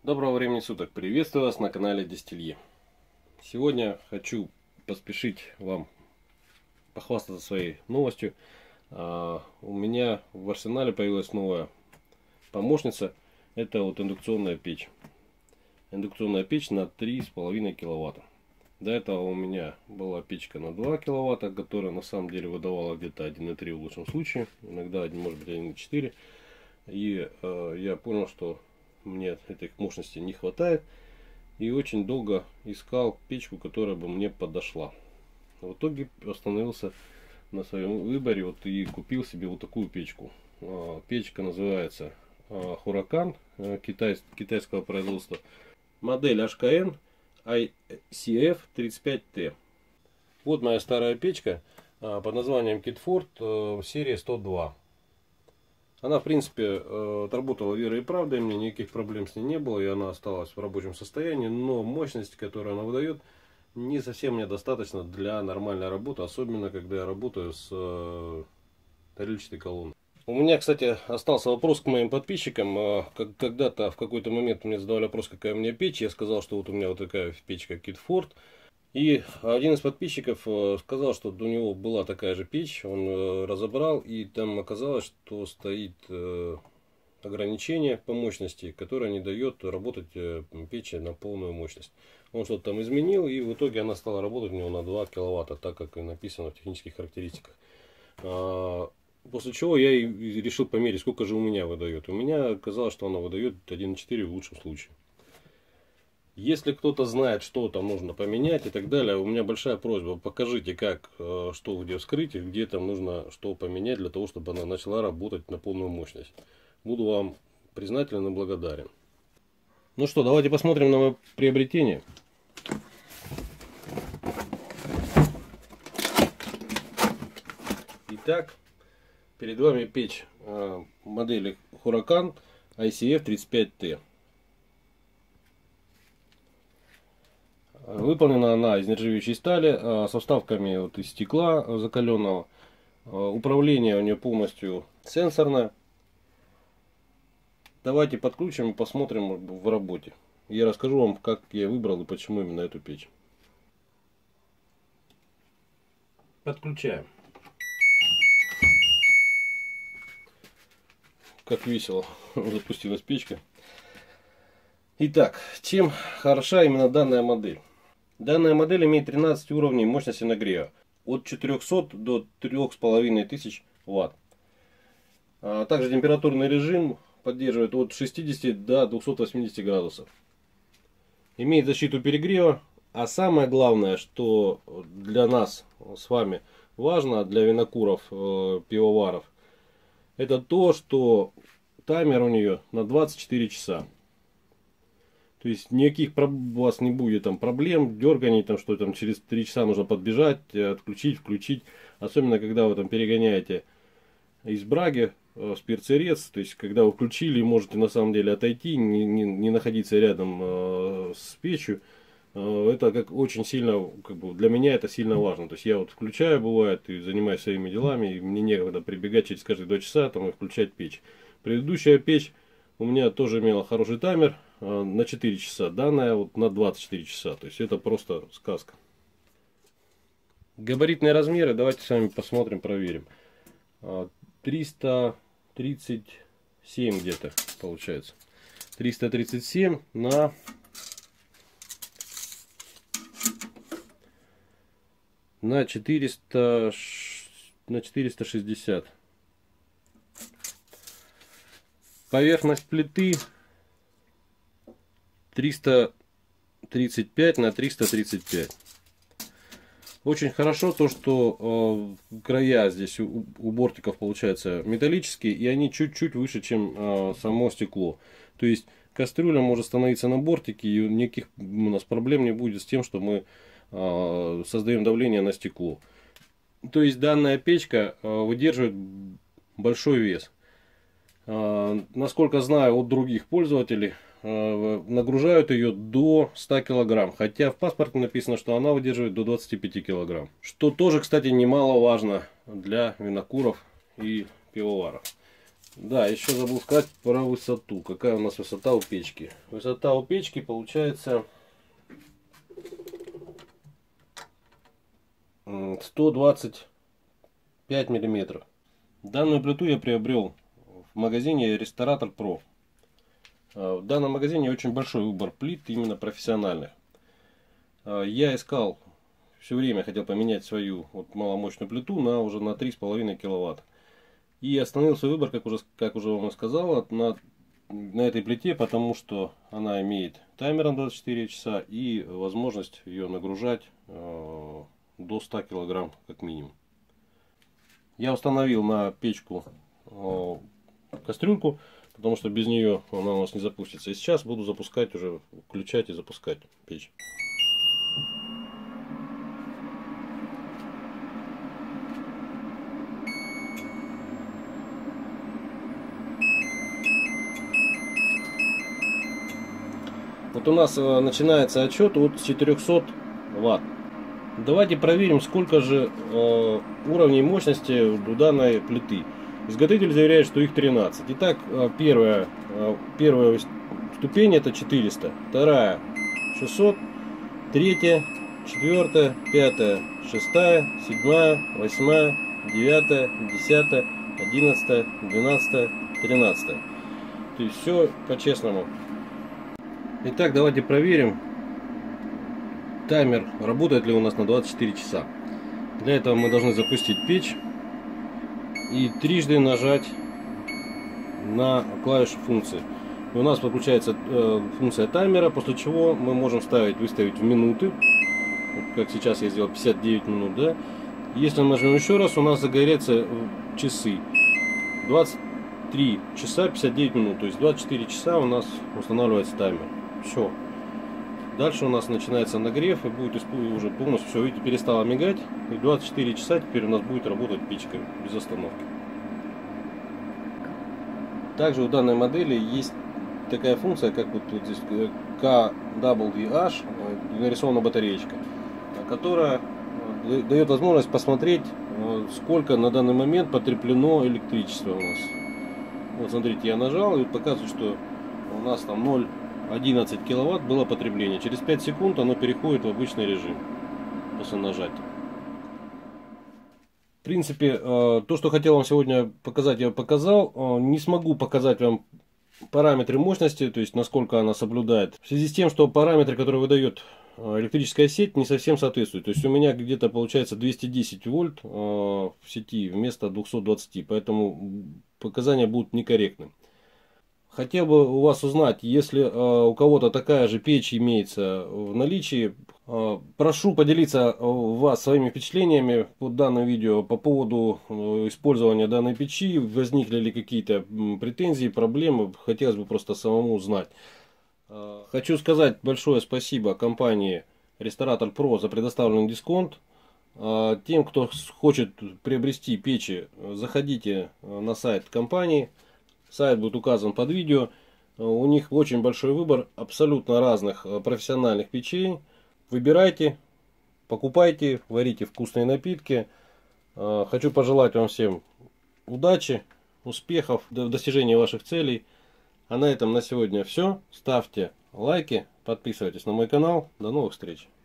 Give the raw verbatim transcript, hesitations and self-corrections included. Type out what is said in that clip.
Доброго времени суток! Приветствую вас на канале Дистилье. Сегодня хочу поспешить вам похвастаться своей новостью. А, у меня в арсенале появилась новая помощница. Это вот индукционная печь. Индукционная печь на три с половиной киловатта. До этого у меня была печка на два киловатта, которая на самом деле выдавала где-то один и три в лучшем случае. Иногда, может быть, один и четыре. И э, я понял, что мне этой мощности не хватает, и очень долго искал печку, которая бы мне подошла. В итоге остановился на своем выборе вот и купил себе вот такую печку. Печка называется Huracan, китай, китайского производства, модель эйч кей эн ай си эф тридцать пять тэ. Вот моя старая печка под названием Kidford серии сто два. Она, в принципе, отработала верой и правдой, мне никаких проблем с ней не было, и она осталась в рабочем состоянии, но мощность, которую она выдает, не совсем мне достаточно для нормальной работы, особенно когда я работаю с тарелочной колонной. У меня, кстати, остался вопрос к моим подписчикам. Когда-то в какой-то момент мне задавали вопрос, какая у меня печь, я сказал, что вот у меня вот такая печка Kidford. И один из подписчиков сказал, что у него была такая же печь, он разобрал, и там оказалось, что стоит ограничение по мощности, которое не дает работать печи на полную мощность. Он что-то там изменил, и в итоге она стала работать у него на два киловатта, так как и написано в технических характеристиках. После чего я и решил померить, сколько же у меня выдает. У меня оказалось, что она выдает один и четыре в лучшем случае. Если кто-то знает, что там нужно поменять и так далее, у меня большая просьба, покажите, как, что где вскрыть, и где там нужно что поменять, для того, чтобы она начала работать на полную мощность. Буду вам признателен и благодарен. Ну что, давайте посмотрим на мое приобретение. Итак, перед вами печь модели Huracan ай си эф тридцать пять тэ. Выполнена она из нержавеющей стали, со вставками вот из стекла закаленного. Управление у нее полностью сенсорное. Давайте подключим и посмотрим в работе. Я расскажу вам, как я выбрал и почему именно эту печь. Подключаем. Как весело запустилась печка. Итак, чем хороша именно данная модель? Данная модель имеет тринадцать уровней мощности нагрева. От четырёхсот до трёх с половиной тысяч ватт. А также температурный режим поддерживает от шестидесяти до двухсот восьмидесяти градусов. Имеет защиту перегрева. А самое главное, что для нас с вами важно, для винокуров, пивоваров, это то, что таймер у нее на двадцать четыре часа. То есть никаких у вас не будет там проблем, дерганий, там, что там через три часа нужно подбежать, отключить, включить. Особенно когда вы там перегоняете из браги э, с перцерец. То есть когда вы включили, можете на самом деле отойти, не, не, не находиться рядом э, с печью. Э, это как очень сильно, как бы для меня это сильно важно. То есть я вот включаю, бывает, и занимаюсь своими делами, и мне некогда прибегать через каждые два часа там, и включать печь. Предыдущая печь у меня тоже имела хороший таймер на четыре часа, данная вот на двадцать четыре часа, то есть это просто сказка. Габаритные размеры давайте с вами посмотрим, проверим. триста тридцать семь где-то получается. триста тридцать семь на на четыреста на четыреста шестьдесят. Поверхность плиты триста тридцать пять на триста тридцать пять. Очень хорошо то, что э, края здесь у, у бортиков получаются металлические, и они чуть-чуть выше, чем э, само стекло. То есть кастрюля может становиться на бортике, и никаких у нас проблем не будет с тем, что мы э, создаем давление на стекло. То есть данная печка э, выдерживает большой вес. Э, насколько знаю от других пользователей, нагружают ее до ста килограмм, хотя в паспорте написано, что она выдерживает до двадцати пяти килограмм, что тоже, кстати, немаловажно для винокуров и пивоваров. Да, еще забыл сказать про высоту. Какая у нас высота у печки? Высота у печки получается сто двадцать пять миллиметров. Данную плиту я приобрел в магазине Ресторатор Про. В данном магазине очень большой выбор плит, именно профессиональных. Я искал, все время хотел поменять свою вот маломощную плиту на уже на три с половиной киловатта. И остановил свой выбор, как уже, как уже вам сказала, на, на этой плите, потому что она имеет таймер на двадцать четыре часа и возможность ее нагружать э, до ста килограмм как минимум. Я установил на печку э, кастрюльку, потому что без нее она у нас не запустится. И сейчас буду запускать уже, включать и запускать печь. Вот у нас начинается отсчет от четырёхсот ватт. Давайте проверим, сколько же э, уровней мощности у данной плиты. Изготовитель заверяет, что их тринадцать. Итак, первая, первая ступень это четыреста, вторая шестьсот, третья, четвертая, пятая, шестая, седьмая, восьмая, девятая, десятая, одиннадцатая, двенадцатая, тринадцатая. То есть все по-честному. Итак, давайте проверим, таймер работает ли у нас на двадцать четыре часа. Для этого мы должны запустить печь и трижды нажать на клавишу функции. И у нас подключается э, функция таймера, после чего мы можем ставить, выставить в минуты. Вот как сейчас я сделал пятьдесят девять минут, да? Если мы нажмем еще раз, у нас загорятся часы. двадцать три часа пятьдесят девять минут, то есть двадцать четыре часа у нас устанавливается таймер. Все. Дальше у нас начинается нагрев и будет уже полностью все, видите, перестало мигать. И двадцать четыре часа теперь у нас будет работать печка без остановки. Также у данной модели есть такая функция, как вот, вот здесь К дабл ю эйч, нарисована батареечка, которая дает возможность посмотреть, сколько на данный момент потреблено электричество у нас. Вот смотрите, я нажал и показывает, что у нас там ноль целых одиннадцать киловатт было потребление. Через пять секунд оно переходит в обычный режим после нажатия. В принципе, то, что хотел вам сегодня показать, я показал. Не смогу показать вам параметры мощности, то есть насколько она соблюдает. В связи с тем, что параметры, которые выдает электрическая сеть, не совсем соответствуют. То есть у меня где-то получается двести десять вольт в сети вместо двухсот двадцати. Поэтому показания будут некорректны. Хотел бы у вас узнать, если э, у кого-то такая же печь имеется в наличии, э, прошу поделиться у вас своими впечатлениями под данным видео по поводу э, использования данной печи. Возникли ли какие-то претензии, проблемы, хотелось бы просто самому узнать. Э, хочу сказать большое спасибо компании Ресторатор Про за предоставленный дисконт. Э, тем, кто хочет приобрести печи, заходите на сайт компании. Сайт будет указан под видео. У них очень большой выбор абсолютно разных профессиональных печей. Выбирайте, покупайте, варите вкусные напитки. Хочу пожелать вам всем удачи, успехов в достижении ваших целей. А на этом на сегодня все. Ставьте лайки, подписывайтесь на мой канал. До новых встреч.